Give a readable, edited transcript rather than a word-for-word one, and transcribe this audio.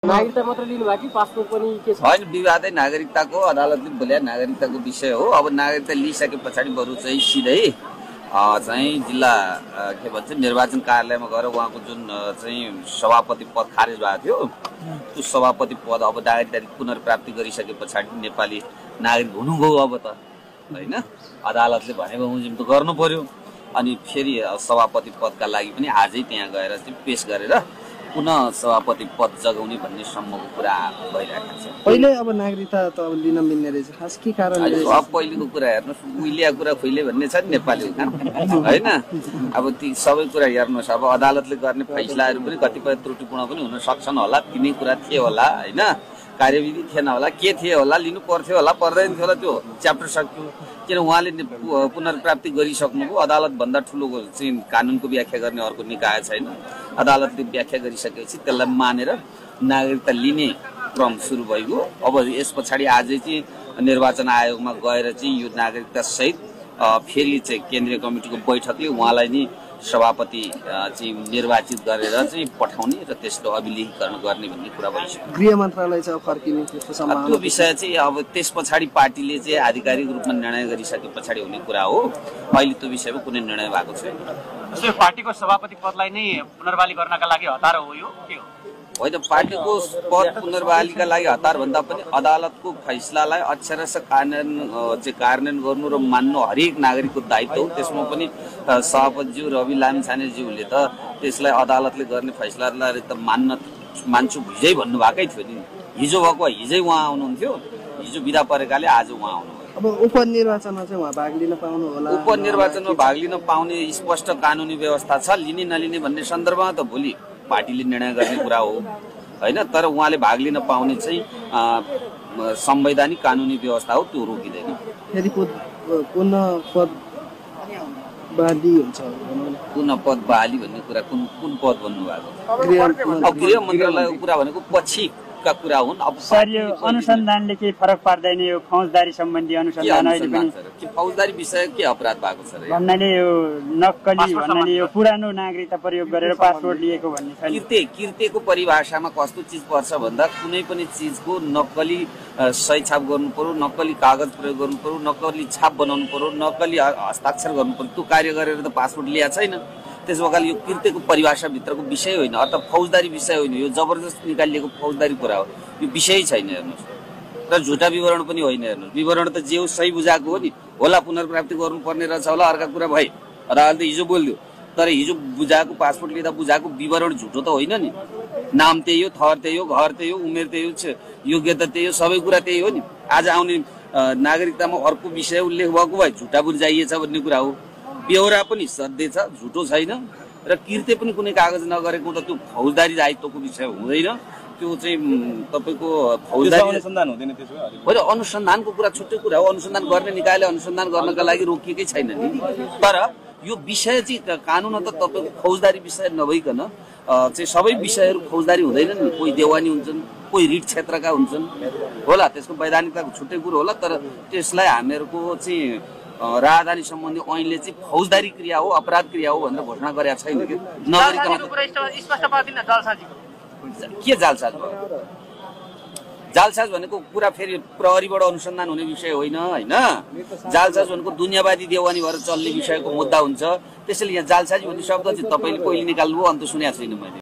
नागरिकता मात्र लिनु भयो कि पासपोर्ट पनि के छ? होइन, विवादै नागरिकताको अदालतले बोले नागरिकताको विषय हो। अब नागरिकता लिइसके पछाडि बरु चाहिँ सिधै चाहिँ जिल्ला के भन्छ निर्वाचन कार्यालयमा गएर उहाँको जुन चाहिँ सभापति पद खारेज भएको थियो त्यो सभापति पद अब नागरिकता पुनर्प्राप्ति गरिसके पछाडि नेपाली नागरिक हुनुभयो। अब त होइन, अदालतले भनेको हुजिम त गर्नु पर्यो। अनि फेरि सभापति पदका लागि पनि आजै त्यहाँ गएर चाहिँ पेश गरेर पुनः सभापति पद जगाउने भन्ने सम्मको कुरा भइरहेको छ। पहिले अब नागरिकता त अब लिन मिल्ने रहेछ, खास के कारणले? अब पहिलेको कुरा हेर्नुहोस्, उहिलेको कुरा खुइले भन्ने छ नि नेपाली होइन। अब ती सबै कुरा हेर्नुहोस्, अब अदालतले गर्ने फैसलाहरू पनि कतिपय त्रुटिपूर्ण पनि हुन सक्छन् होला, तिनै कुरा थिए होला होइन, कार्यविधि थिएन होला, के थिए होला, लिनु पर्थ्यो होला, पर्दैन थियो होला, त्यो च्याप्टर सक्यो। किन उहाँले पुनर्प्राप्ति गरिसक्नुभयो। अदालतभन्दा ठुलो चाहिँ कानुनको व्याख्या गर्ने अर्को निकाय छैन। अदालतले व्याख्या गरिसकेपछि त्यसलाई मानेर नागरिकता लिने क्रम सुरु भइगयो। अब यस पछाडि आजै चाहिँ निर्वाचन आयोगमा गएर चाहिँ यो नागरिकता सहित फेरि चाहिँ केन्द्रीय कमिटिको बैठकले उहाँलाई नि सभापति चाहिँ निर्वाचित गरेर चाहिँ पठाउने र त्यसको अभिलेखीकरण गर्ने भन्ने कुरा भइसक्यो। गृह मन्त्रालय चाहिँ फर्किने त्यसको सम्भावना, त्यो विषय चाहिँ अब त्यस पछाडि पार्टीले चाहिँ आधिकारिक रूपमा निर्णय गरिसके पछाडि हुने कुरा हो। अहिले त्यो विषयमा कुनै निर्णय भएको छैन। पार्टीको सभापति पदलाई नै पुनर्बहाली गर्नका लागि हतार हो यो के हो? होइन, पार्टीको पद पुनर्बहालीका लागि हतार भन्दा पनि अदालतको फैसलालाई अक्षरशः कार्यान्वयन गर्नु र मान्नु हरेक नागरिकको दायित्व हो। त्यसमा पनि सभापतिज्यू रवि लामिछानेज्यूले त त्यसलाई अदालतले गर्ने फैसलालाई त मान्छु हिजै भन्नुभएकै थियो नि। हिजो भएको हिजै उहाँ आउनुहुन्थ्यो, हिजो बिदा परेकाले आज उहाँ आउनुभयो। अब उपनिर्वाचनमा चाहिँ उहाँ भाग लिन पाउनु होला? उपनिर्वाचनमा भाग लिन पाउने स्पष्ट कानुनी व्यवस्था छ। लिने नलिने भन्ने सन्दर्भमा त भोलि पार्टीले निर्णय गर्ने कुरा हो होइन, तर उहाँले भाग लिन पाउने चाहिँ संवैधानिक कानुनी व्यवस्था हो, त्यो रोकिँदैन। यदि पुनः पद बहाली हुन्छ, पुनः पद बहाली भन्ने कुरा कुन पद भन्नुभएको? गृह मन्त्रालयको कुरा भनेको पछि का कुरा हुन्। अब सर यो अनुसन्धानले के फरक पार्दैन? यो फौजदारी सम्बन्धी अनुसन्धान अहिले पनि के फौजदारी विषय के अपराध भएको छ र? भन्नाले यो नक्कली भन्नाले यो पुरानो नागरिकता प्रयोग गरेर पासपोर्ट लिएको भन्ने छ। किर्तेको परिभाषामा कस्तो चिज पर्छ भन्दा कुनै पनि चिजको नक्कली सही छाप गर्नु पर्यो, नक्कली कागज प्रयोग गर्नु पर्यो, नक्कली छाप बनाउनु पर्यो, नक्कली हस्ताक्षर गर्नु पर्यो। त्यो कार्य गरेर त पासपोर्ट लिएको छैन। त्यसो भएकाले यो किर्तेको परिभाषाभित्रको विषय होइन, अर्थात् फौजदारी विषय होइन। यो जबरजस्त निकालिएको फौजदारी कुरा हो, यो विषय छैन हेर्नुहोस्। र झुटा विवरण पनि होइन हेर्नुहोस्। विवरण त जे हो सही बुझाएको हो नि, होला पुनर्प्राप्ति गर्नुपर्ने रहेछ होला, अर्का कुरा भए अदालतले हिजो बोल्यो। तर हिजो बुझाएको पासपोर्ट लिँदा बुझाएको विवरण झुटो त होइन नि। नाम त्यही हो, थर त्यही हो, घर त्यही हो, उमेर त्यही हो, योग्यता त्यही हो, सबै कुरा त्यही हो नि। आज आउने नागरिकतामा अर्को विषय उल्लेख भएको भए झुटा बुझाइएछ भन्ने कुरा हो। बेहोरा पनि सधैँ छ, झुटो छैन। र किर्ते पनि कुनै कागज नगरेको त त्यो फौजदारी दायित्वको विषय हुँदैन। त्यो चाहिँ तपाईँको फौजदारी अनुसन्धान हुँदैन। त्यसो होइन, अनुसन्धानको कुरा छुट्टै कुरा हो। अनुसन्धान गर्ने निकायले अनुसन्धान गर्नका लागि रोकिएकै छैन नि। तर यो विषय चाहिँ कानुन त तपाईँको फौजदारी विषय नभइकन चाहिँ सबै विषयहरू फौजदारी हुँदैनन् नि। कोही देवानी हुन्छन्, कोही रिट क्षेत्रका हुन्छन् होला, त्यसको वैधानिकताको छुट्टै कुरो होला। तर त्यसलाई हामीहरूको चाहिँ राजधानी सम्बन्धी ऐनले चाहिँ फौजदारी क्रिया हो, अपराध क्रिया हो भनेर घोषणा गरेका छैन कि नगरिकन। के जालसाज भयो? जालसाज भनेको कुरा फेरि प्रहरीबाट अनुसन्धान हुने विषय होइन होइन। जालसाज भनेको दुनियाँवादी देवानी भएर चल्ने विषयको मुद्दा हुन्छ। त्यसैले यहाँ जालसाजी भन्ने शब्द चाहिँ तपाईँले पहिले निकाल्नुभयो, अन्त सुनेको छैन मैले।